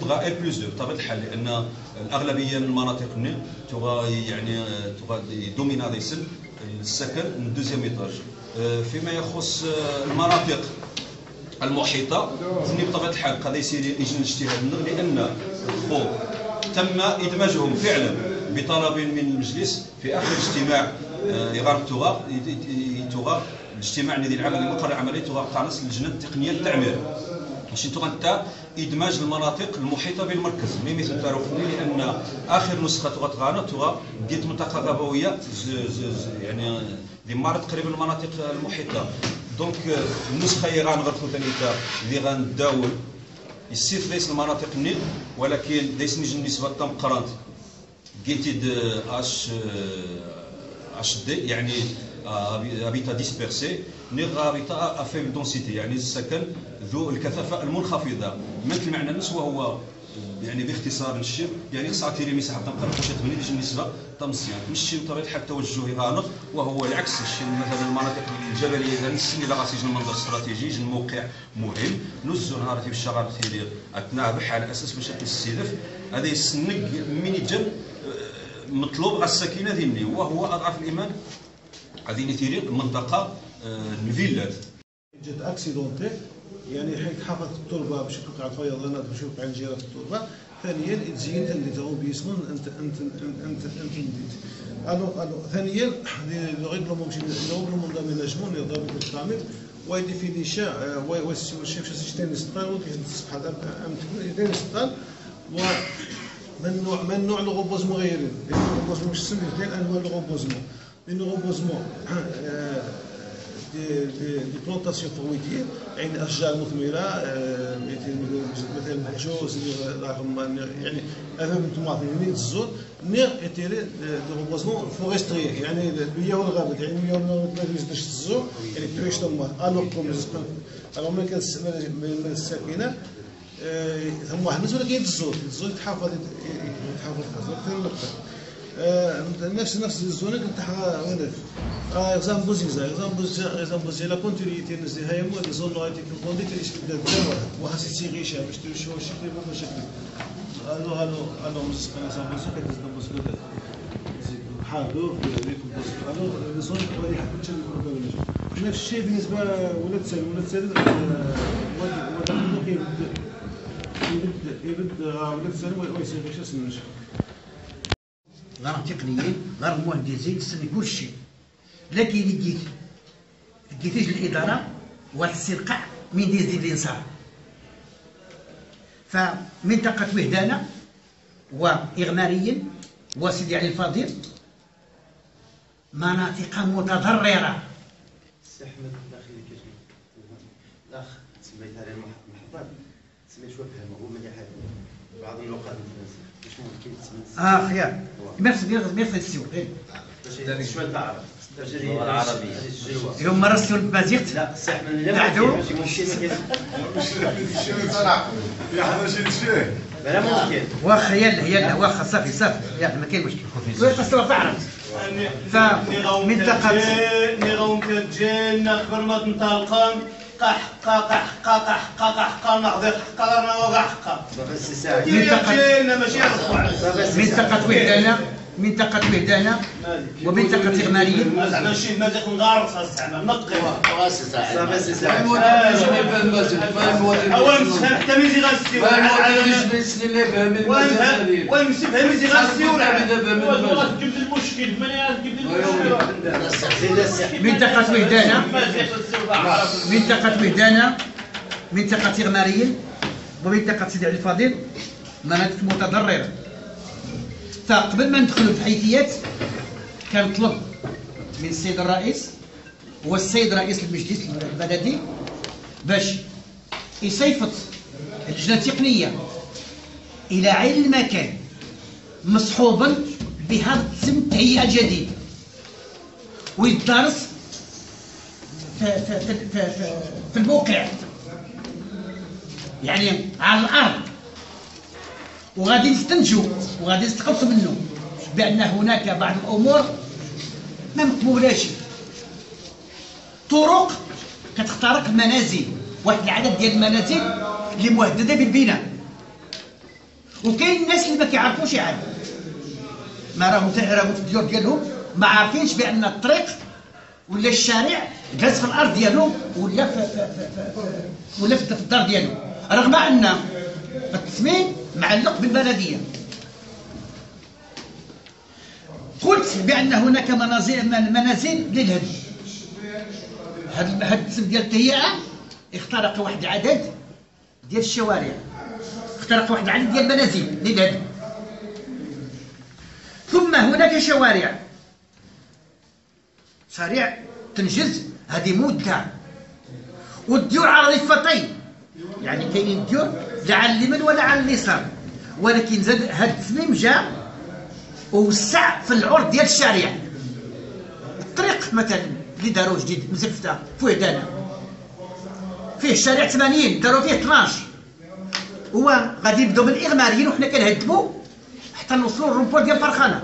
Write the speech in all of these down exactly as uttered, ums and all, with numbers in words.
تبغى ال بلس دو بطبيعه الحال، لان الاغلبيه من المناطق هنا تبغى يعني تبغى دومينا ديسن السكن من دوزيام ايطاج. فيما يخص المناطق المحيطه فني بطبيعه الحال قد يصير يجي الاجتهاد منه، لان الخو تم ادماجهم فعلا بطلب من المجلس في اخر اجتماع يغارب توغا توغا الاجتماع الذي العام المقر العملي توغا قانص اللجنه التقنيه للتعمير باش توغا ادماج المناطق المحيطه بالمركز مي مثل تعرفوني، لان اخر نسخه توغا تغانا توغا ديت منطقه غابويه يعني ديما تقريبا المناطق المحيطه. دونك النسخه اللي غنغرفوا ثاني اللي غنداول السيت ليس المناطق النيل، ولكن دايس نجي النسبه تام قرانت جيتيد اش اش دي يعني هابيتا ديسبيرسي نيغ هابيتا افيبل دونسيتي، يعني السكن ذو الكثافه المنخفضه. مثل المعنى النسبه وهو يعني باختصار الشيء يعني خصها تيري مساحه تنقل باش تبني ليش النسبه تمصيان ماشي بطبيعه الحال توجهي غانق، وهو العكس. الشيء مثلا المناطق الجبليه اذا نسني لا غاسيج المنظر استراتيجي الموقع مهم نزو نهار في الشغال تيري اتنا بحال اساس باش تستهدف هذا يسنق من يجن مطلوب على السكينه ديالني، وهو اضعف الايمان غادي نثيري المنطقه الفيلات جات اكسيدونتي يعني حيت حافظ التربه باش توقع الفيضانات باش توقع انجرافات في التربه. ثانيا تزين اللي تو بيسمون انت انت انت انت نديت الو الو ثانيا لو ريغلومون ماشي لو ريغلومون داميناجمون اللي ضرب التعمير ويديفيني شا والشيف سيستم ستال وكيصبح هذا ام ستال ومن نوع من نوع لو روبوزمون غيرين لو روبوزمون مش سمي ديال انواع لو روبوزمون لو روبوزمون دي دي دي بلونطاسيون فرويتير يعني اشجار مثمره مثلا الجوز يعني هذا من الطماطم يعني الزور نير يتيري دو روبوزمون فورستري يعني البيئه والغابات يعني اليوم ما يزيدش الزور يعني كيفاش طماط الوغ كوم الوغ ملي كان الساكنه هم واحد الناس ولكن الزور الزور يتحافظ يتحافظ النقطه نفس نفس الزون تاع هناك اكزامبل بوزيزا اكزامبل بوزيزا اكزامبل بوزيزا لا كونتينيتي نزي هاي مو دي زون نوتيك كوندي تريش بدا دابا وحاسس سيغيشا باش تمشيو شكل ما شكل الو الو الو مسكنا اكزامبل بوزيزا كتزد بوزيزا حاضر ريت بوزيزا الو لي زون اللي حكيت لك نفس الشيء بالنسبه ولاد سالم ولاد سالم ولاد ولاد كيبدا يبدا يبدا ولاد سالم ويصير باش اسمه غير تقنيين غير مهندسين تسني كل شيء، لكن لقيت لقيتيش الاداره والاسترقاع من ديز ديال الانصار. فمنطقه وهدانه واغماريا وسيدي علي الفضيل مناطق متضرره. السي احمد داخلي كيجي الاخ سميت عليه المحفظ سميت شويه فهم هو مليح بعض اللغات الفرنسيه واش ممكن تسمى اه خير ميرسي ميرسي السيو باش شويه تعرف اللغه العربيه اليوم مرستو البازيغت لا السي احمد لا تعدو ماشي ممكن لا ماشي الشيء لا ممكن واخا يلا يلا واخا صافي صافي يلا ما كاين مشكل ويقصوا تعرف فمنطقه نيغاوم كتجينا قبل ما تنطلقن قح قح قح قح قح نحضر قررنا وقع حقا بس الساعه منطقه ماشي منطقه وهدانه منطقه وهدانه ومنطقه إغمارية زعما شي مناطق مغارقه زعما نقي واسع ساعه بس الساعه اول مسفهم حتى ميزي غنسيو وين مسفهم ميزي غنسيو غتجيب المشكل من تجيب المشكل. منطقه وهدانه منطقه وهدانه منطقه إغمارية ومنطقه سيدي علي الفضيل مناطق متضرره. فقبل ما ندخلوا في الحيثيات كنطلب من السيد الرئيس والسيد رئيس المجلس البلدي باش يصيفط اللجنه التقنيه الى عين المكان مصحوبا بهذا التم التهيئه الجديد ويدرس في, في, في, في, في الموقع يعني على الارض، وغادي نستنتجوا وغادي نستخلصوا منه بان هناك بعض الامور ما مقبولاش. طرق كتخترق المنازل، واحد العدد ديال المنازل اللي مهدده بالبناء وكاين الناس اللي ما كيعرفوش عاد ما راهم راهم في الديور ديالهم ما عارفينش بان الطريق ولا الشارع جالس في الارض ديالهم ولا في, في, في, في ولا في الدار ديالهم، رغم ان التصميم معلق بالبلديه. قلت بان هناك منازل منازل للهدم. هذا الاسم ديال التهيئه اخترق واحد العدد ديال الشوارع، اخترق واحد العدد ديال المنازل للهدم. ثم هناك شوارع شارع تنجز هذه مده، والديور على ضفتين، يعني كاينين الديور لا على اليمين ولا على اليسار، ولكن زاد هذا التصميم جا ووسع في العرض ديال الشارع. الطريق مثلا اللي داروا جديد مزفته فوهدانه فيه الشارع ثمانين داروا فيه اثناش، هو غادي نبداو من الاغماريين وحنا كنهدموا حتى نوصلوا للرومبور ديال فرخانه.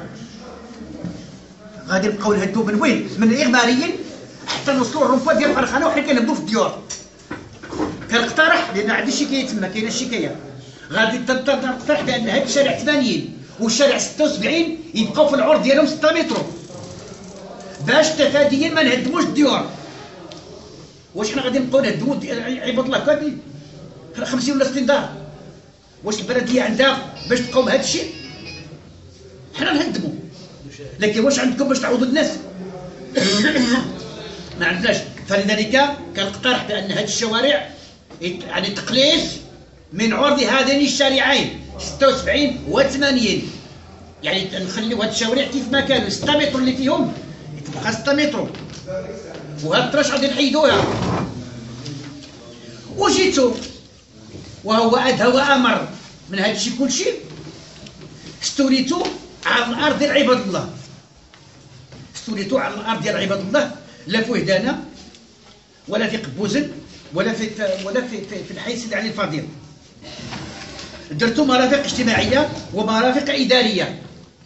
غادي نبقاو نهدوا من وين؟ من الاغماريين حتى نوصلوا للرومبور ديال فرخانه وحنا كنهبطوا في الديور. كنقترح لان عندي شكايه تما، كاينه الشكايه، غادي نقترح بان هذا الشارع ثمانين والشارع ستة وسبعين يبقاو في العرض ديالهم ستة متر باش تفاديا ما نهدموش الديور. واش حنا غادي نبقاو نهدموا عباد الله كاملين خمسين ولا ستين دار؟ واش البلديه عندها باش تبقاو بهذا الشيء؟ حنا نهدموا، لكن واش عندكم باش تعوضوا الناس؟ ما عندناش. فلذلك كنقترح بان هذه الشوارع يعني تقليص من عرض هذين الشارعين ستة وسبعين و ثمانين، يعني نخليو هاد الشوارع كيف ما كانوا ستة متر اللي فيهم تبقى ستة متر، وهاد الطراش غادي نحيدوها. وجيتو وهو ادهى وامر من هذا الشيء كلشي، استوليتو على الارض ديال عباد الله، استوليتو على الارض ديال عباد الله، لا في وهدانه ولا في قبوزن ولا في ولا في في, في الحي سيدي علي الفضيل. درتو مرافق اجتماعيه ومرافق اداريه،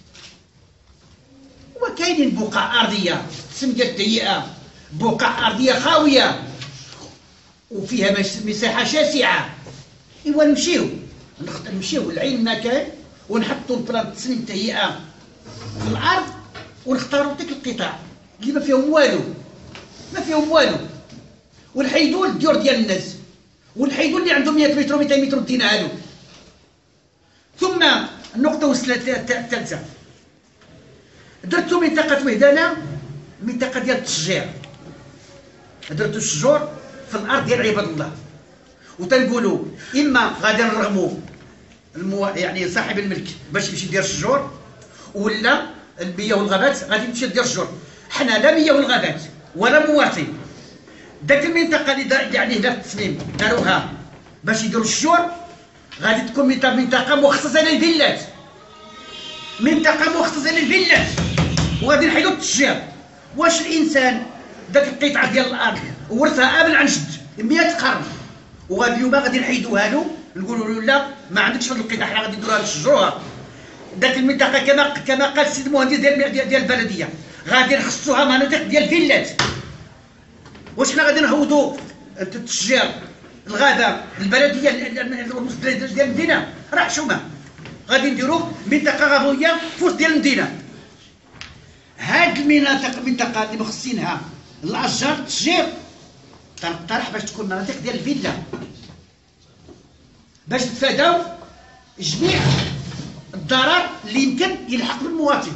وكاينين بقع ارضيه اسم ديال التهيئه، بقع ارضيه خاويه وفيها مساحه شاسعه. ايوا نمشيو نمشيو لعين ما كان ونحطوا البلان التصميم التهيئه في الارض ونختاروا ديك القطاع اللي ما فيهم والو، ما فيهم والو، ونحيدوا الديور ديال الناس، ونحيدوا اللي عندهم مئة متر ومئتين متر دينا هادو. ثم النقطه الثالثه، درتوا منطقه وهدانه منطقه ديال التشجير، درتوا الشجور في الارض ديال عباد الله، وتنقولوا اما غادي نرغموا المو... يعني صاحب الملك باش يمشي يدير الشجور، ولا المياه والغابات غادي تمشي دير الشجور. حنا لا مياه والغابات ولا مواطن. داك المنطقه اللي دار يعني هنا في التصميم داروها باش يديروا الشجور غادي تكون منطقه مخصصه للفيلات، منطقه مخصصه للفيلات، وغادي نحيدوا التشجير. واش الانسان داك القطعه ديال الارض ورثها قبل عن جد مئة قرن، وغادي اليوم غادي نحيدوها له نقولوا له لا ما عندكش هذه القطعه، حنا غادي نديروها نشجروها. داك المنطقه كما كما قال السيد المهندس ديال ديال البلديه غادي نخصوها مناطق ديال الفيلات. واش حنا غادي نهودوا التشجير الغابه البلديه المستقله ديال المدينه؟ راه حشومه، غادي نديروه منطقه غابويه في وسط ديال المدينه. هاد المناطق المنطقه اللي مخصصينها الاشجار التشجير كنقترح باش تكون مناطق ديال الفيلا باش نتفاداو جميع الضرر اللي يمكن يلحق بالمواطن.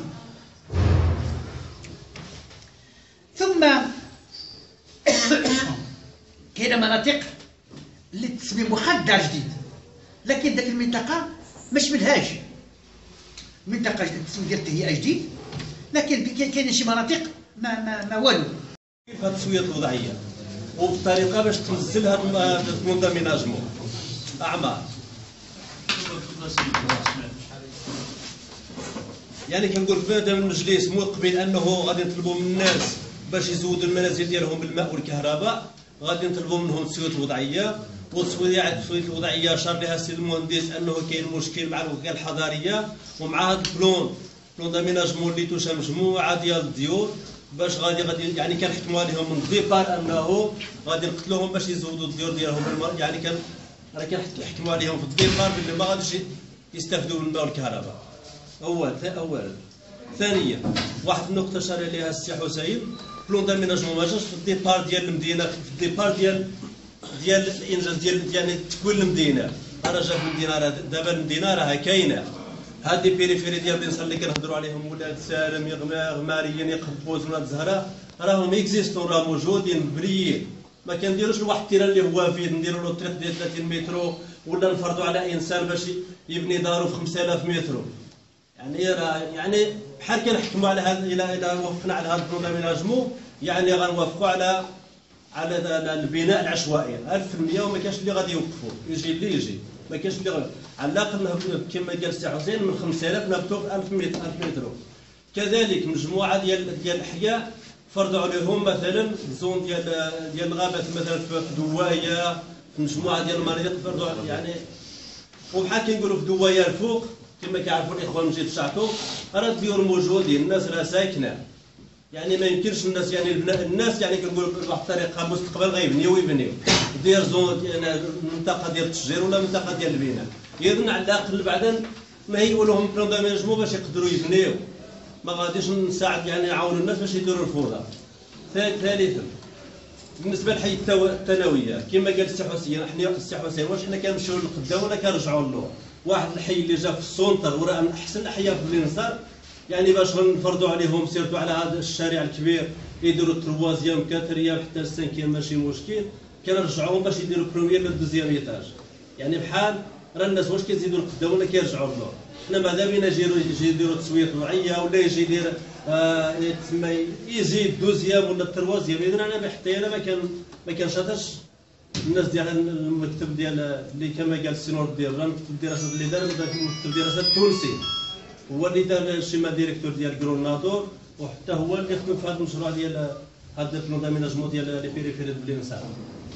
ثم كاينه مناطق اللي التصميم واخا دار جديد لكن داك المنطقه ما شملهاش، منطقه التصميم ديال التهيئه جديد لكن كاينه شي مناطق ما ما ما والو. كيف هاد التسويه الوضعيه وبطريقه باش تنزل هاد المونداميناجمون اعمار. يعني كنقول في هذا المجلس مقبل انه غادي نطلبوا من الناس باش يزودوا المنازل ديالهم بالماء والكهرباء، غادي نطلبوا منهم التسويه الوضعيه، والتسويه التسويه الوضعيه شار لها السيد المهندس انه كاين مشكل مع الوكاله الحضاريه ومع هذا البلون بلون داميناجمون اللي توشى مجموعه ديال الديور باش غادي غادي يعني كنحكموا عليهم من الديبار انه غادي نقتلوهم باش يزودوا الديور ديالهم بالماء. يعني كان راه كنحكموا عليهم في الديبار باللي ما غاديش يستافدوا من الماء والكهرباء. اول اولا. ثانيا واحد النقطه شار عليها السي حسين، بلون داميناجمون ما جاش في الديبار ديال المدينه، في الديبار ديال ديال الانجاز ديال ديال تكوين المدينه. راه جا في المدينه، راه دابا المدينه راها كاينه. هاد لي بيريفيري ديال بن صالح اللي كنهضروا عليهم ولاد سالم غماريين يقبوز ولاد زهراء راهم اكزيستون، راه موجودين مبنيين. ما كنديروش لواحد التيران اللي هو فيه نديروا له طريق ديال ثلاثين متر ولا نفرضوا على انسان باش يبني دارو في خمسة آلاف متر. يعني راه يعني بحال كنحكموا على هذا، الى الى وافقنا على هذا البرنامج نجمو يعني غنوافقوا على على البناء العشوائي ألف بالمئة، وما كاينش اللي غادي يوقفوا، يجي اللي يجي، ما كاينش اللي غادي على الاقل كما قال السي حسين من خمسة آلاف نهبطوا ألف متر. كذلك مجموعه ديال ديال الاحياء فرضوا عليهم مثلا زون ديال ديال الغابات مثلا في دوايه، في مجموعه ديال المناطق فرضوا يعني. وبحال كنقولوا في دوايه الفوق كما كيعرفوا الاخوان من جهه الشعطو راه الديور موجودين، الناس راه ساكنه. يعني ما يمكنش الناس يعني الناس يعني كنقولوا بواحد الطريقه مستقبل غيبنيو ويبنيو دير زون يعني منطقه ديال التشجير ولا منطقه ديال البناء، اذا على الاقل بعدا ما هيئوا لهم بلان داميناجمون باش يقدروا يبنيو. ما غاديش نساعد يعني نعاونوا الناس باش يديروا الفوضى. ثالثا بالنسبه للحي الثانويه كما قال السي حسين، حنا السي حسين واش حنا كنمشيو للقدام ولا كنرجعوا للور؟ واحد الحي اللي جا في السونتر وراه من احسن الاحياء في بلينصار، يعني باش نفرضوا عليهم سيرتو على هذا الشارع الكبير يديروا التروازيام كاتريام حتى السانكيام ماشي مشكل، كنرجعوهم باش يديروا بروميير ولا دوزيام ايطاج. يعني بحال راه الناس واش كيزيدوا لقدام ولا كيرجعوا للور؟ حنا ماذا بينا يجيو يديروا تسويه وضعيه ولا يجي يدير آه تسمى يجي الدوزيام ولا التروازيام. اذا انا حتى انا ما كان ما كنشاطش الناس ديال المكتب ديال اللي كما قال السي نور الدين، راه مكتب الدراسات اللي دار مكتب الدراسات التونسي هو اللي دار الشيما ديريكتور ديال كروناتور، وحتى هو اللي خدم في هذا المشروع ديال هذا البلان داميناجمون ديال لي بيريفيري ديال بلينصار.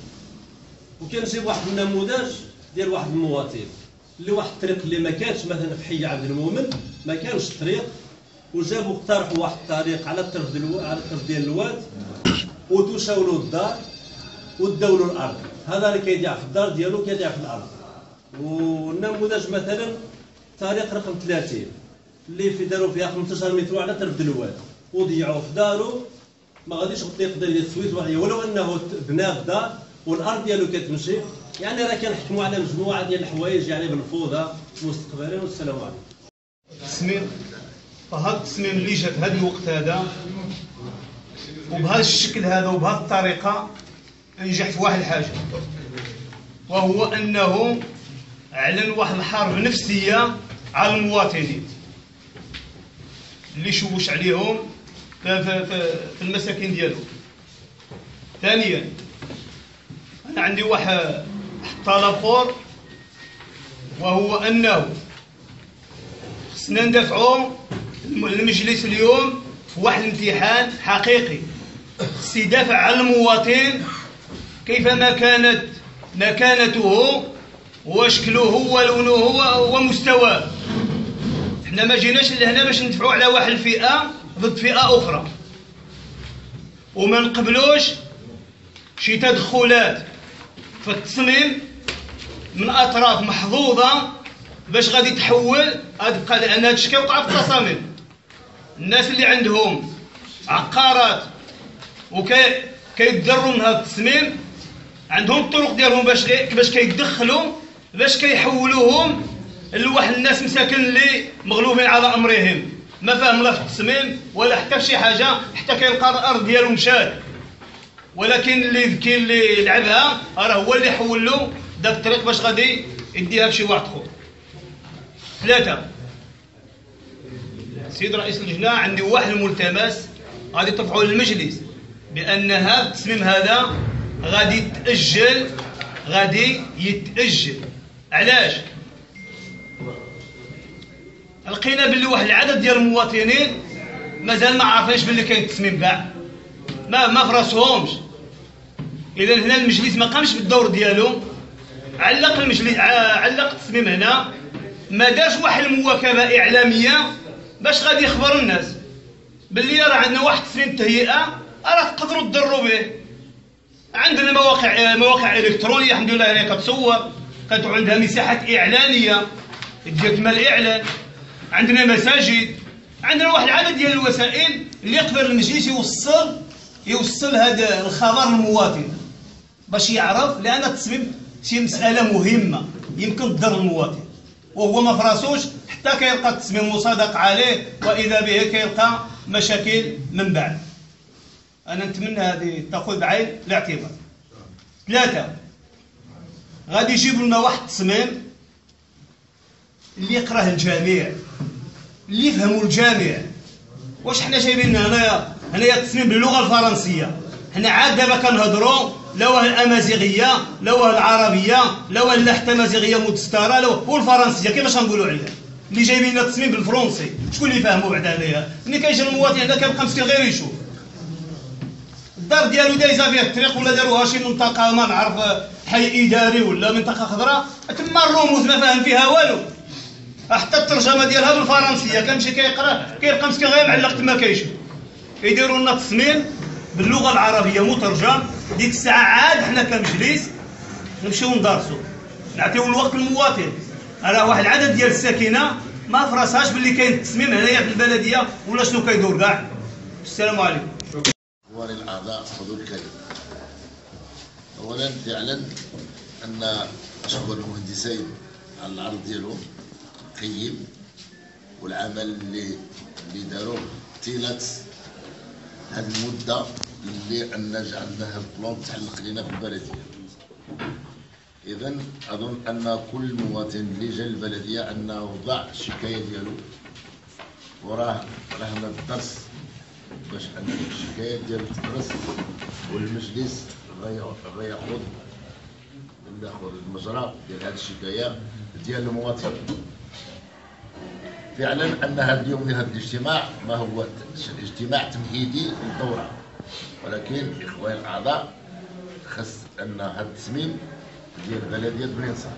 وكنجيب واحد النموذج ديال واحد المواطن اللي واحد الطريق اللي ما كانش مثلا في حي عبد المؤمن ما كانش طريق، وجابوا اقترحوا واحد الطريق على الطرف ديال على الطرف ديال الواد وتشاولوا الدار وداولوا الارض. هذا اللي كيضيع في الدار ديالو كيضيع في الارض. والنموذج مثلا طريق رقم ثلاثين اللي في داروا فيها خمسطاش متر على طرف ديال الواد وضيعوا في دارو، ما غاديش يقدر يسويت ولو انه بنى في دار والارض ديالو كتمشي. يعني راه كنحكموا على مجموعه ديال الحوايج يعني بالفوضى مستقبلا. والسلام عليكم. التصميم فهاد التصميم اللي جا في هذا الوقت هذا وبهذا الشكل هذا وبهذه الطريقه نجح في واحد الحاجه، وهو انه اعلن واحد الحرب نفسيه على المواطنين اللي شوش عليهم في, في, في المساكن ديالهم. ثانيا انا عندي واحد طلب اخر، وهو انه خصنا ندافعوا المجلس اليوم في واحد الامتحان حقيقي، خص يدافع على المواطن كيفما كانت مكانته وشكله ولونه ومستواه. احنا ما جيناش لهنا باش ندفعوا على واحد الفئه ضد فئه اخرى، وما نقبلوش شي تدخلات في التصميم من اطراف محظوظه باش غادي تحول. تبقى لان هذا الشيء كيوقع في التصاميم. الناس اللي عندهم عقارات وكيتضروا من هذا التصميم عندهم الطرق ديالهم باش باش كيدخلوا باش كيحولوهم لواحد الناس مساكن اللي مغلوبين على امرهم، ما فاهم لا في التصميم ولا حتى في شي حاجه، حتى كيلقى الارض ديالو مشات. ولكن اللي ذكي اللي لعبها راه هو اللي حول له داك الطريق باش غادي يديها بشي واحد اخر. ثلاثه، سيد رئيس اللجنه عندي واحد الملتمس غادي ترفعوا للمجلس بان هذا التصميم هذا غادي يتاجل، غادي يتاجل. علاش؟ لقينا باللي واحد العدد ديال المواطنين مازال ما عارفينش باللي كاين التصميم كاع، ما ما فراسهمش. اذا هنا المجلس ما قامش بالدور ديالو، علق المجلس علق التصميم هنا، ما دارش واحد المواكبه اعلاميه باش غادي يخبر الناس باللي راه عندنا واحد التصميم تهيئه راه تقدروا تضروا به. عندنا مواقع مواقع الكترونيه الحمد لله هي كتصور، كتعود عندها مساحات اعلانيه ديال المال الاعلان، عندنا مساجد، عندنا واحد العدد ديال الوسائل اللي يقدر المجلس يوصل يوصل هذا الخبر للمواطن باش يعرف، لان التصميم شي مساله مهمه يمكن تضر المواطن وهو ما فراسوش حتى كيلقى التصميم مصادق عليه واذا به كيلقى مشاكل من بعد. انا نتمنى هذه تاخذ بعين الاعتبار. ثلاثه، غادي يجيبوا لنا واحد التصميم اللي يقراه الجميع، اللي يفهموا الجميع. واش حنا جايبين هنايا هنايا التصميم باللغه الفرنسيه؟ حنا عاد دابا كنهضروا لا واه الامازيغيه لا واه العربيه لا واه لا حتى امازيغيه مدستره لا والفرنسيه، كيفاش غنقولوا عليها؟ اللي جايبين لنا التصميم بالفرنسي شكون اللي فاهموا بعد هنايا؟ ملي كيجي المواطن هنا كيبقى مسكين غير يشوف الدار ديالو دايزه فيه الطريق ولا داروها شي منطقه ما نعرف حي اداري ولا منطقه خضراء، تما الرموز ما فاهم فيها والو، حتى الترجمه ديالها بالفرنسيه كنمشي كيقرا كيلقى مسكين غير معلق تما كيشوف. يديروا لنا تصميم باللغه العربيه مترجم، ديك الساعه عاد حنا كمجلس نمشيو ندرسوا نعطيو الوقت للمواطن. راه واحد العدد ديال الساكنه ما فراسهاش باللي كاين التصميم هنايا في البلديه ولا شنو كيدور كاع. السلام عليكم. اخواني الاعضاء حضور الكريم، اولا فعلا ان اشكر المهندسين على العرض ديالهم قيم والعمل اللي اللي داروه طيله هذه المده اللي ان جعلنا هذا البلان تحلق لنا في البلديه. اذا اظن ان كل مواطن اللي جا للبلديه انه وضع الشكايه ديالو وراه راه الدرس باش ان الشكايه ديالو تدرس والمجلس غياخذ ناخذ المجرى ديال هذه الشكايه ديال المواطن. فعلا ان هذا اليوم هذا الاجتماع ما هو اجتماع تمهيدي للدوره، ولكن اخواني الاعضاء خص ان هذا التصميم ديال بلديه بنينصار.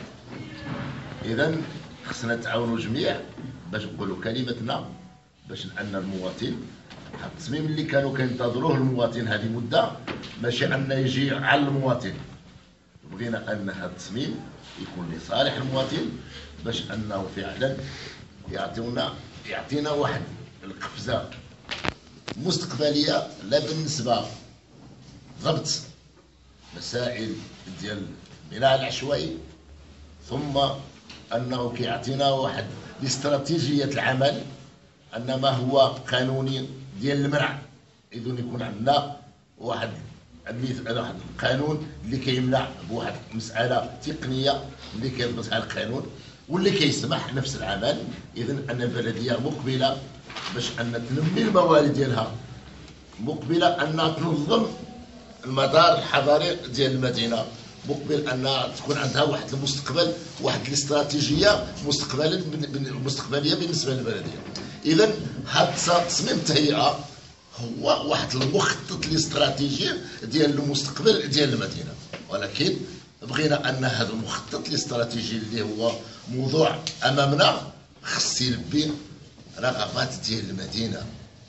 اذا خصنا نتعاونوا جميع باش نقولوا كلمتنا باش ان المواطن هذا التصميم اللي كانوا كينتظروه المواطن هذه مده ماشي ان يجي على المواطن. بغينا ان هذا التصميم يكون لصالح المواطن باش انه فعلا يعطيونا يعطينا واحد القفزه مستقبليه، لا بالنسبه ضبط مسائل ديال البناء العشوائي، ثم انه كيعطينا واحد الاستراتيجيه العمل ان ما هو قانوني ديال المنع. اذا يكون عندنا واحد واحد القانون اللي كيمنع بواحد المساله تقنيه اللي كيضبطها القانون واللي كيسمح نفس العمل. اذا ان البلديه مقبله باش ان تنمي الموارد ديالها، مقبله ان تنظم المدار الحضاري ديال المدينه، مقبل ان تكون عندها واحد المستقبل واحد الاستراتيجيه مستقبلا مستقبليه بالنسبه للبلديه. اذا هذا تصميم التهيئه هو واحد المخطط الاستراتيجي ديال المستقبل ديال المدينه، ولكن بغينا ان هذا المخطط الاستراتيجي اللي هو موضوع امامنا خص يلبي رغبات ديال المدينه،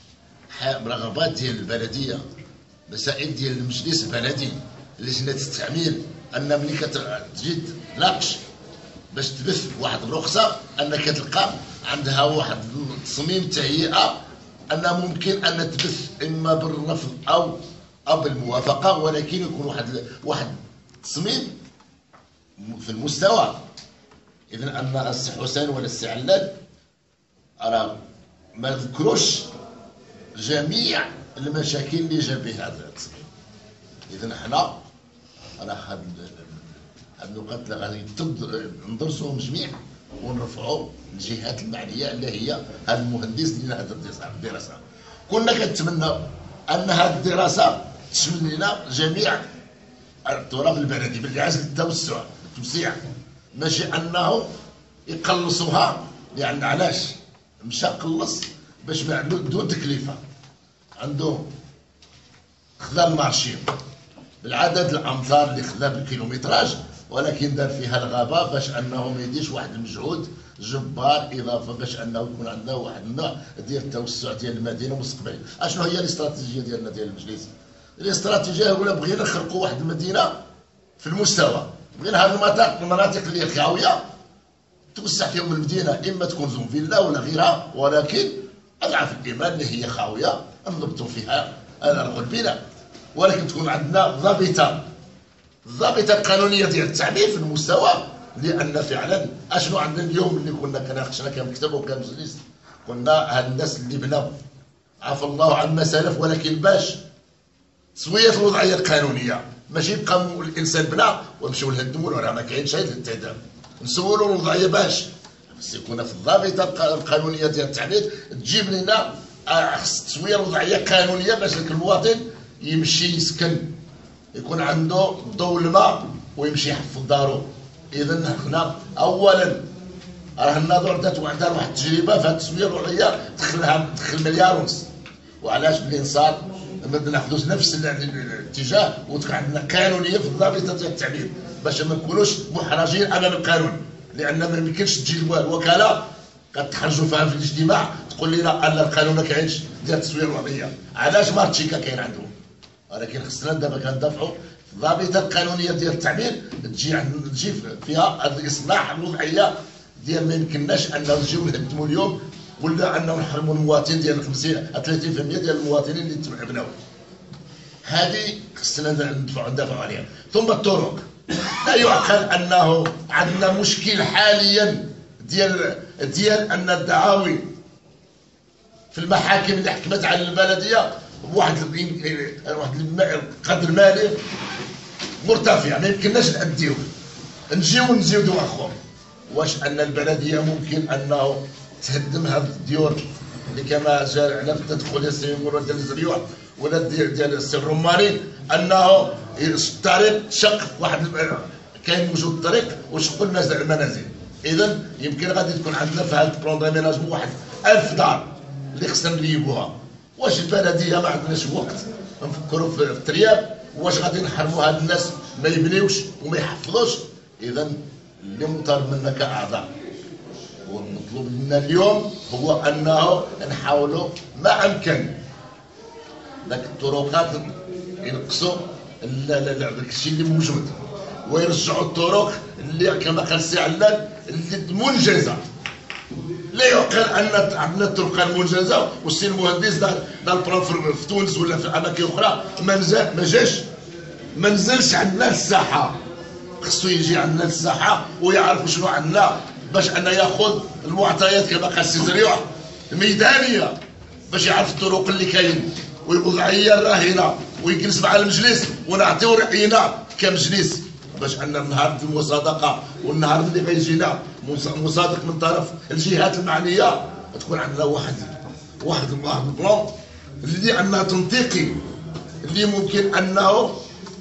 رغبات ديال البلديه، مسائل ديال المجلس البلدي، لجنه التعميل، ان ملي كتجي تناقش باش تبث واحد الرخصه انك تلقى عندها واحد تصميم تهيئه ان ممكن ان تبث اما بالرفض او او بالموافقه، ولكن يكون واحد واحد التصميم في المستوى. اذا ان السي حسين ولا السي علاد راه ما ذكروش جميع المشاكل اللي جا بها هذا التصميم. اذا حنا راه هاد هاد النقاط اللي غادي ندرسوهم جميع ونرفعوا الجهات المعنيه اللي هي هذا المهندس اللي لنا هذه الدراسه. كنا كنتمنى ان هذه الدراسه تشمل لنا جميع التراب البلدي بالعزل التوسع التوسيع، ماشي انه يقلصوها. يعني علاش مشى قلص؟ باش ما عنده بدون تكلفه، عنده خذا المارشي بالعدد الامتار اللي خذا بالكيلومتراج، ولكن دار فيها الغابه باش انه ما يديرش واحد المجهود جبار اضافه باش انه يكون عندنا واحد النوع ديال التوسع ديال المدينه مستقبليا. اشنو هي الاستراتيجيه ديالنا ديال المجلس؟ الاستراتيجيه هو بغينا نخلقوا واحد المدينه في المستوى، بغينا هذه المناطق المناطق اللي خاويه توسع فيهم المدينه، اما تكون زون فيلا ولا غيرها، ولكن اضعف الايمان اللي هي خاويه نضبطوا فيها البناء، ولكن تكون عندنا ضابطه الضابطه القانونيه ديال التعمير في المستوى. لان فعلا اشنو عندنا اليوم اللي كنا كناقشنا كمكتب وكمجلس، قلنا هاد الناس اللي بناو عفى الله عما سلف، ولكن باش تسويه الوضعيه القانونيه، ماشي يبقى الانسان بنى ونمشيو نهدموا راه ما كاينش هذا التهدام، نسولوا الوضعيه باش خص يكون في الضابطه القانونيه ديال التعمير تجيب لنا خص تسويه الوضعيه قانونيه باش المواطن يمشي يسكن، يكون عنده ضوء الماء ويمشي يحفظ دارو. اذا حنا اولا راه الناظور دات عندها واحد التجربه في هذه التسويه الوضعيه دخلها دخل مليار ونص، وعلاش بلي صار ناخذوا نفس الاتجاه وتكون عندنا قانونيه في الضابطه ديال التعمير باش ما نكونوش محرجين امام القانون. لان ما يمكنش تجي الوكاله كتحرجوا فيها في الاجتماع تقول لنا ان القانون ما كاينش ديال التسويه الوضعيه، علاش مارتشيكا كاين عندهم. ولكن خصنا دابا كندافعوا الضابطه القانونيه ديال التعمير تجي تجي فيها الاصلاح الوضعيه ديال ما يمكنناش انه نجيو نهدموا اليوم ولا انه نحرموا المواطن ديال خمسين ثلاثين بالمئة ديال المواطنين اللي بناو. هذه خصنا ندفعوا ندافعوا عليها. ثم الطرق، لا يعقل انه عندنا مشكل حاليا ديال ديال ان الدعاوي في المحاكم اللي حكمت على البلديه بواحد واحد القدر مالي مرتفع ما يمكنناش نأديوه، نجيو نزيدو اخر. واش ان البلديه ممكن انه تهدم هذه الديور اللي كما جاء على في التدخل يقولوا ديال الزريوح ولا ديال ديال السي الرماني، انه الطريق شق واحد كاين موجود الطريق وشقوا المنازل. اذا يمكن غادي تكون عندنا في هذا البلان داميناجمون واحد ألف دار اللي خصنا نريبوها. واش البلديه ما عندناش وقت نفكروا في الترياب؟ واش غادي نحرموا هاد الناس ما يبنيوش وما يحفظوش؟ اذا اللي مطالب منا كاعضاء والمطلوب منا اليوم هو انه نحاولوا ما امكن ذاك الطرقات ينقصوا الشيء اللي موجود ويرجعوا الطرق اللي كما قال السي علال اللي منجزه. لا يعقل ان عندنا الطرق المنجزه والسي المهندس دار دار البلان في تونس ولا في اماكن اخرى ما ما جاش ما نزلش عندنا للساحه. خصو يجي عندنا للساحه ويعرف شنو عندنا باش انه ياخذ المعطيات كما قال السي زريوح ميدانيه باش يعرف الطرق اللي كاين والوضعيه الراهنه ويجلس مع المجلس ونعطيو راينا كمجلس باش ان النهار المصادقه والنهار اللي غيجينا مصادق من طرف الجهات المعنيه تكون عندنا واحد واحد واحد البلان اللي عندنا تنطيقي اللي ممكن انه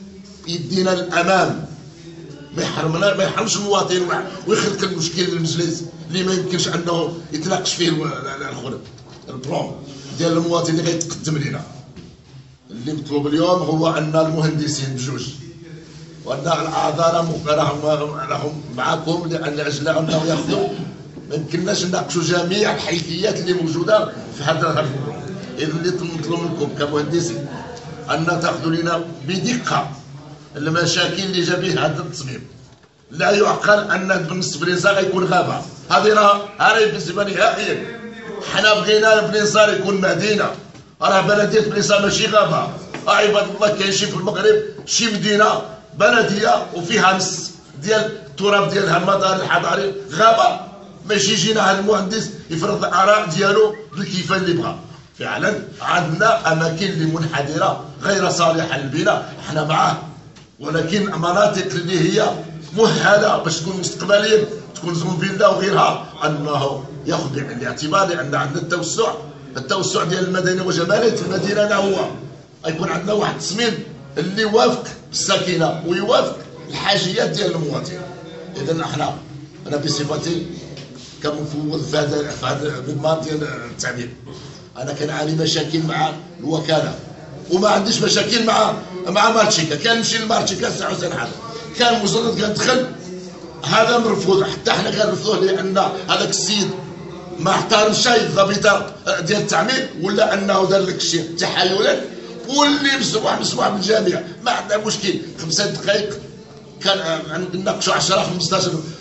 يدينا الامام ما يحرمنا ما يحرمش المواطن ويخلق المشكل للمجلس اللي ما يمكنش انه يتناقش فيه الاخر البلان ديال المواطن اللي غيتقدم لنا. اللي مطلوب اليوم هو ان المهندسين بجوج وان الاعضاء راهم راهم معكم لان اجل انه ياخذوا ما يمكنناش نناقشوا جميع الحيثيات اللي موجوده في هذا البلان. اذا اللي نطلب منكم كمهندسين ان تاخذوا لنا بدقه المشاكل اللي جا به هذا التصميم. لا يعقل ان بالنسبه للنساء غيكون غابه، هذه راه راهي بالنسبه نهائيا. حنا بغينا بلينصار يكون مدينه، راه بلديه بلينصار ماشي غابه. عباد الله كاين شي في المغرب شي مدينه بلديه وفيها نص ديال التراب ديالها المدار الحضاري غابه، ماشي يجينا هذا المهندس يفرض الاراء ديالو بالكيفان اللي بغا. فعلا عندنا اماكن اللي منحدره غير صالحه للبناء حنا معاه، ولكن مناطق اللي هي مؤهله باش تكون مستقبليا تكون زون فيلا وغيرها انه ياخذ بعين الاعتبار. لان عندنا التوسع التوسع ديال المدينه وجماليه المدينه هو يكون عندنا واحد التصميم اللي يوافق الساكنه ويوافق الحاجيات ديال المواطن. اذا احنا انا بصفتي كمفوض في هذا في هذا المنظار ديال التعمير انا كنعاني مشاكل مع الوكاله وما عنديش مشاكل مع مع مارتشيكا. كان نمشي لمارتشيكا السي حسين حاج كان مجرد كندخل هذا مرفوض، حتى حنا كنرفضوه لان هذاك السيد ما احترمش الضابطه ديال التعمير ولا انه دار لك شي تحايلات واللي مسموح مسموح بالجميع ما عندنا مشكل. خمسة دقائق كان نناقشوا عشرة خمسطاش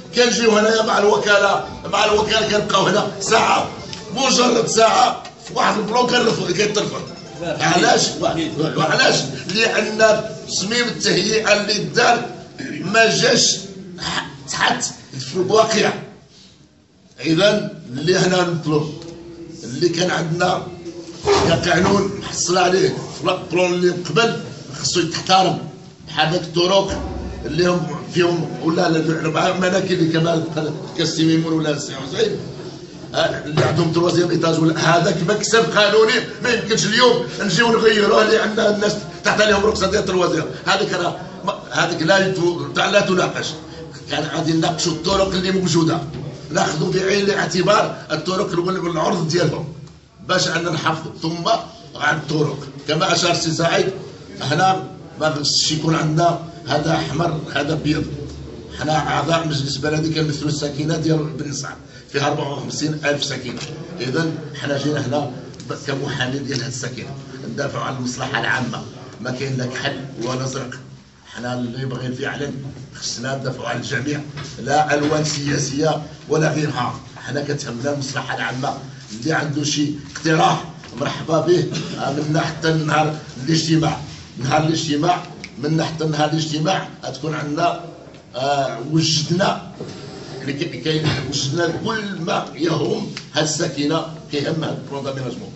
كنجيو هنايا مع الوكاله مع الوكاله كنبقاو هنا ساعه مجرد ساعه في واحد البلون كنرفض كيترفض. علاش؟ وعلاش؟ لان تصميم التهيئه اللي دار ما جاش تحت في الواقع. اذا اللي هنا نطلب اللي كان عندنا كقانون محصل عليه في البلون اللي قبل خصو يتحترم، بحال هذاك الطرق اللي هم فيهم ولا الاربعه مناكل اللي كما كالسي ميمون ولا السي حسين اللي عندهم تروازيام ايطاج ولا هذاك مكسب قانوني ما يمكنش اليوم نجيو نغيروه اللي عندنا الناس تحت عليهم رخصه ديال التروازيام. هذيك راه هذيك لا لا تناقش. كان غادي نناقشوا الطرق اللي موجوده، ناخذوا بعين الاعتبار الطرق والعرض ديالهم باش عندنا نحافظوا، ثم على الطرق كما اشار السي سعيد. هنا ما خصش يكون عندنا هذا احمر هذا ابيض. حنا اعضاء مجلس بلدي كنمثلوا الساكنه ديال بن سعد فيها أربعة وخمسين ألف ساكنه. اذا حنا جينا هنا كمحامي ديال هذه الساكنه ندافعوا على المصلحه العامه، ما كاين لا كحل ولا زرق. حنا اللي باغيين فعلا خصنا ندافعوا على الجميع، لا الوان سياسيه ولا غيرها. حنا كتهمنا المصلحه العامه. اللي عنده شي اقتراح مرحبا به منا حتى نهار الاجتماع. نهار الاجتماع منا حتى نهار الاجتماع غتكون عندنا آه وجدنا يعني كاين وجدنا كل ما يهم هذه الساكنه كيهم هذا البلان داميناجمون.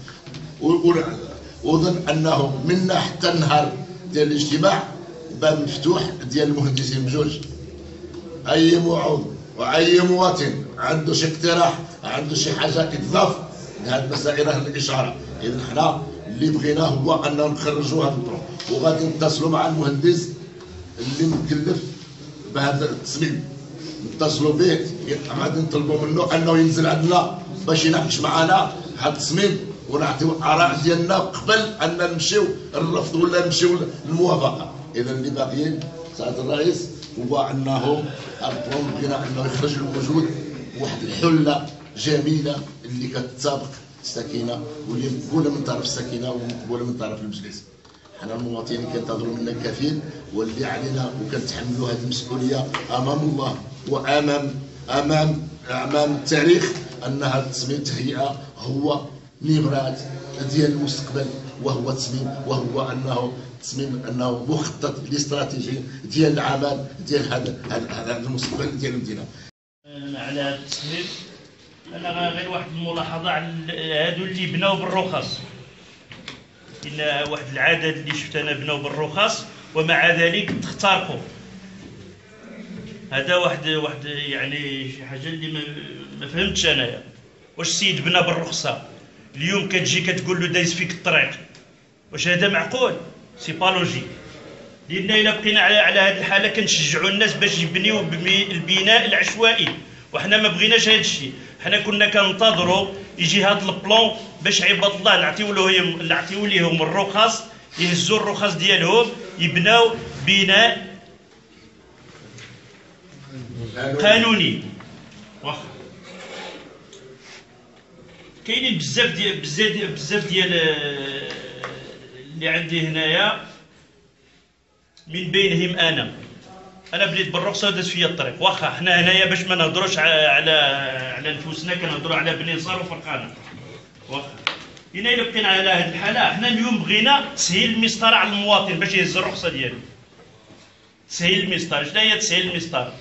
واظن انه منا حتى النهار ديال الاجتماع باب مفتوح ديال المهندسين بجوج. اي معوض واي مواطن عنده شي اقتراح عنده شي حاجه اضاف لهذه المسائل الاشاره. اذا حنا اللي بغيناه هو اننا نخرجوا هذا البلان، وغادي نتصلوا مع المهندس اللي مكلف بهذا التصميم، نتصلوا به غادي نطلبوا منه انه ينزل عندنا باش يناقش معنا هذا التصميم ونعطيو الاراء ديالنا قبل ان نمشيو الرفض ولا نمشيو للموافقه. اذا اللي باقيين سعاده الرئيس هو انه البلان بغينا انه يخرج الوجود واحد الحله جميله اللي كتسابق السكينه واللي مقبوله من طرف السكينه ومقبوله من طرف المجلس. حنا المواطنين كينتظروا منا الكثير، واللي علينا وكنتحملوا هذه المسؤوليه امام الله وامام امام امام التاريخ ان هذا التصميم التهيئه هو نبرات ديال المستقبل، وهو تصميم وهو انه تصميم انه مخطط الاستراتيجي ديال العمل ديال هذا هذا المستقبل ديال المدينه. على هذا التصميم انا غير واحد الملاحظه على هادو اللي بناو بالرخص. ان واحد العدد اللي شفت انا بناو بالرخص ومع ذلك تخترقوا. هذا واحد واحد يعني شي حاجه اللي ما, ما فهمتش انايا. واش السيد بنا بالرخصه اليوم كتجي كتقول له دايز فيك الطريق؟ واش هذا معقول؟ سي با لوجيك. لان الا بقينا على على هذه الحاله كنشجعوا الناس باش يبنيو البناء العشوائي، وحنا ما بغيناش هذا الشيء. حنا كنا كننتظروا يجي هذا البلان باش عباد الله نعطيو لهم نعطيو لهم الرخص، يهزوا الرخص ديالهم يبناو بناء قانوني. واخا كاينين بزاف ديال بزاف بزاف ديال اللي عندي هنايا، من بينهم انا انا بديت بالرخصه ودازت فيا الطريق. واخا حنا هنايا باش ما نهضروش على على نفوسنا كنهضروا على بني صار وفرقانه. واخا هنا الا بقينا على هذه الحاله حنا اليوم بغينا تسهيل المسطره على المواطن باش يهز الرخصه ديالو. تسهيل المسطره، شنو هي تسهيل المسطره؟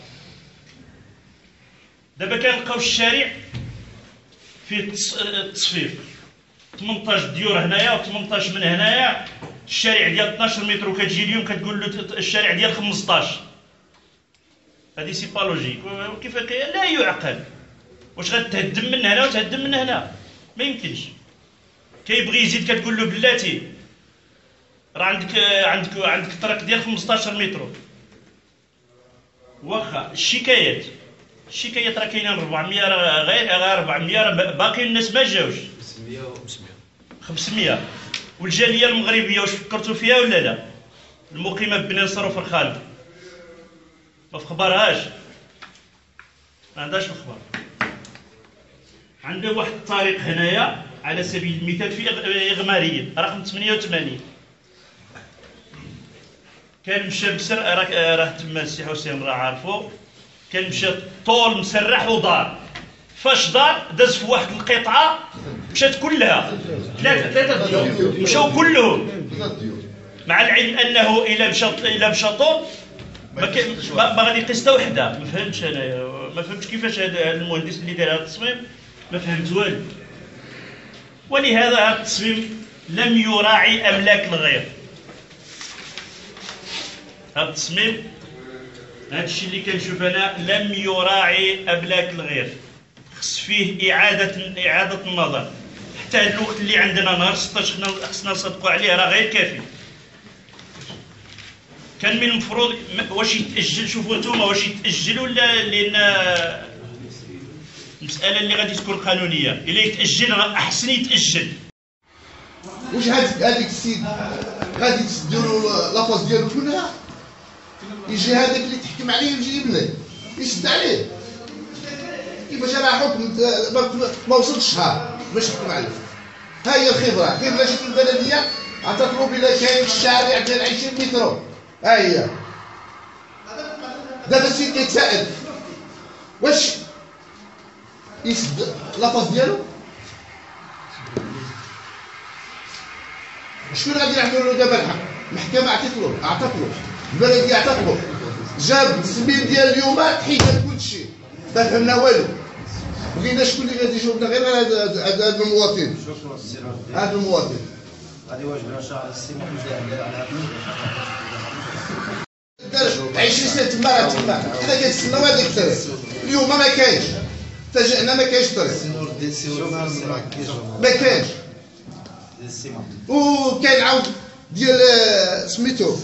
دابا كنلقاو الشارع فيه التصفيف ثمنطاش ديور هنايا وثمنطاش من هنايا. الشارع ديال اثناش متر وكتجي اليوم كتقول له الشارع ديال خمسطاش. هذه سي با لوجيك. كيف لا يعقل. واش غتهدم من هنا وتهدم من هنا؟ ما يمكنش. كيبغي يزيد كتقول له بلاتي راه عندك عندك عندك الطريق ديال خمسطاش متر. واخا الشكايات الشكايات راه كاينين أربعمية غير غير أربعمية باقي الناس ما جاوش. خمسمية وخمسمية خمسمية. والجاليه المغربيه واش فكرتوا فيها ولا لا؟ المقيمه ببني نصر وفرخان ما في خبرهاش، ما عندهاش الخبر. عنده واحد الطريق هنايا على سبيل المثال في إغمارية رقم ثمانية وثمانين كان مشى بسر راه راه تما السي حسين راه عارفو. كان مشى طول مسرح ودار، فاش دار داز في واحد القطعه مشات كلها ثلاثه ثلاثه ديور مشاو كلهم، مع العلم انه الى مشى الى مشى طول ما كان ما غادي يقيس حتى وحده. ما فهمتش انايا، ما فهمتش كيفاش هذا المهندس اللي دار هذا التصميم، ما فهمت والو. ولهذا هذا التصميم لم يراعي املاك الغير. هذا التصميم هذا الشيء اللي كنشوف انا لم يراعي املاك الغير، خص فيه اعاده اعاده النظر. حتى الوقت اللي عندنا نهار ستطاش خصنا نصدقوا عليه راه غير كافي. كان من المفروض واش يتاجل، شوفوا نتوما واش يتاجل ولا، لان المساله اللي غادي تكون قانونيه، الا يتاجل راه احسن يتاجل. واش هذاك هذاك السيد غادي تديروا لاباس ديالو كلها، يجي هذاك اللي تحكم عليه يجي يبني يشد عليه. كيفاش راه حكم ما وصلش شهر باش يحكم عليه. ها هي الخبره، كيف جات البلديه عطاتلو بلا كاين الشارع ديال عشرين متر. ها هي دابا السيد كيتسائل واش يسد لاباس ديالو، شكون غادي يعملوا له دابا الحق؟ المحكمه عطات له عطات له البلديه عطات له، جاب السبيل ديال اليوم تحيد كلشي ما فهمنا والو. بغينا شكون اللي غادي يجاوبنا غير هذا المواطن. هذا المواطن غادي يواجهنا ان شاء الله السي محمد على عشرين سنه تما راه تما، حنا كنتسناو هذاك الطريق اليوم ما كاينش، فاجئنا ما كاينش طريق، ما كاينش. وكاين عاود ديال سميتو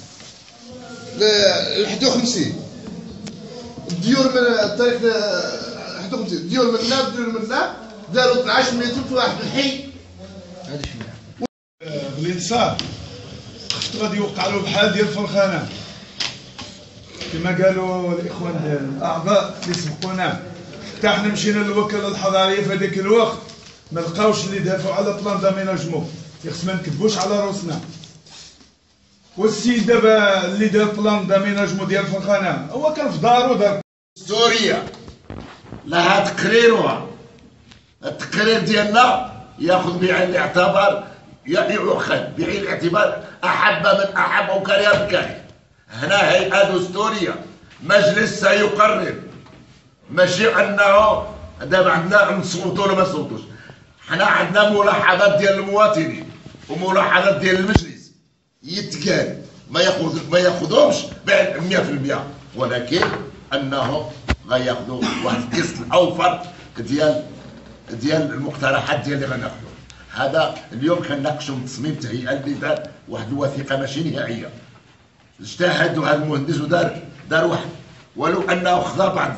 ل واحد وخمسين الديور من الطريق واحد وخمسين الديور من هنا الديور من هنا داروا اثناش متر في واحد الحي. هذا شنو بالانصاف خصو غادي يوقع له بحال ديال فرخانه كما قالوا الاخوان الاعضاء اللي سبقونا. حتى حنا مشينا للوكاله الحضاريه في هذاك الوقت ما لقاوش اللي دافعوا على بلان داميناجمون، خص ما نكذبوش على روسنا. والسيد دابا اللي دار بلان داميناجمون ديال فرخانه هو كان في دارو دار سوريا لها تقريرها. التقرير ديالنا ياخذ بعين الاعتبار، يؤخذ بعين الاعتبار احب من احب وكره من كره. هنا هيئه دستوريه، مجلس سيقرر، ماشي انه دابا عندنا نصوتوا ولا ما نصوتوش. حنا عندنا ملاحظات ديال المواطنين وملاحظات ديال المجلس يتقال، ما ياخذ ما ياخذهمش مية في المية، ولكن انهم غياخذوا واحد القسط الاوفر ديال ديال المقترحات ديال اللي غناخذوا. هذا اليوم كنناقشوا تصميم تهيئه اللي دار واحد الوثيقه ماشي نهائيه. اجتهد هذا المهندس ودار دار واحد، ولو انه خذا بعض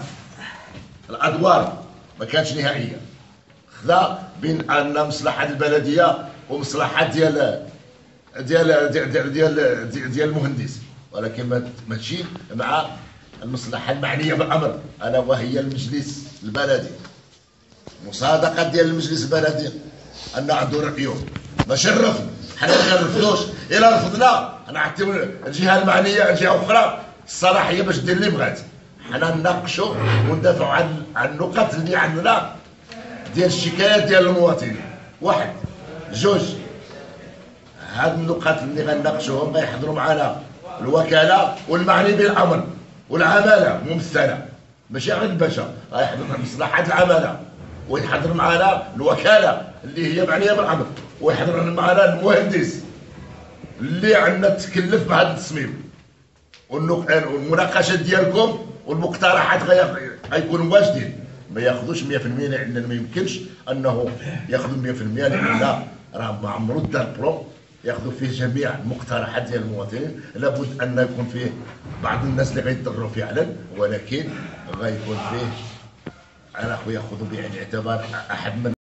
الادوار ما كانتش نهائيه، خذا بين ان مصلحه البلديه ومصلحه ديال ديال ديال ديال ديال, ديال المهندس، ولكن ماشي مع المصلحه المعنيه بالامر الا وهي المجلس البلدي. مصادقه ديال المجلس البلدي ان عنده رايه، ماشي الرفض. حنا ما كنرفضوش، الا رفضنا نعطيو الجهه المعنيه الجهه اخرى الصلاحيه باش دير اللي بغات. حنا نناقشوا وندافعوا عن عن النقط اللي عندنا ديال الشكايات ديال المواطنين. واحد جوج، هاد النقط اللي غنناقشوهم غيحضروا معنا الوكاله والمعني بالامر والعماله ممثله، ماشي غير الباشا، غيحضر مصلحه العماله ويحضر معنا الوكاله اللي هي معنيه بالامر، ويحضر معنا المهندس اللي عندنا تكلف بهذا التصميم. والمناقشات ديالكم والمقترحات غيكونوا واجدين، ما ياخذوش مية في المية لان ما يمكنش انه ياخذوا مية في المية لان راه ما عمرو دار برو ياخذوا فيه جميع المقترحات ديال المواطنين. لابد ان يكون فيه بعض الناس اللي غيضروا فعلا، ولكن غيكون فيه على خويا خذوا بعين الاعتبار احد من